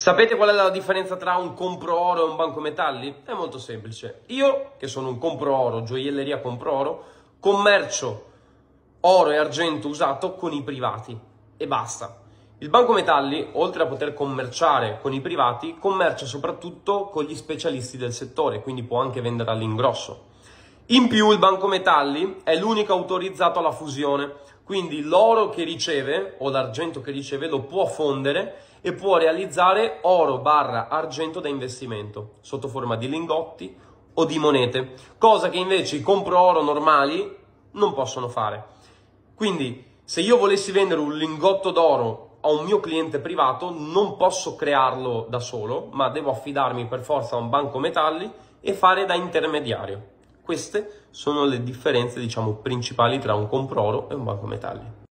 Sapete qual è la differenza tra un compro oro e un banco metalli? È molto semplice. Io, che sono un compro oro, gioielleria compro oro, commercio oro e argento usato con i privati e basta. Il banco metalli, oltre a poter commerciare con i privati, commercia soprattutto con gli specialisti del settore, quindi può anche vendere all'ingrosso. In più il banco metalli è l'unico autorizzato alla fusione, quindi l'oro che riceve o l'argento che riceve lo può fondere e può realizzare oro/argento da investimento sotto forma di lingotti o di monete, cosa che invece i compro oro normali non possono fare. Quindi se io volessi vendere un lingotto d'oro a un mio cliente privato non posso crearlo da solo, ma devo affidarmi per forza a un banco metalli e fare da intermediario. Queste sono le differenze, diciamo, principali tra un compro oro e un banco metalli.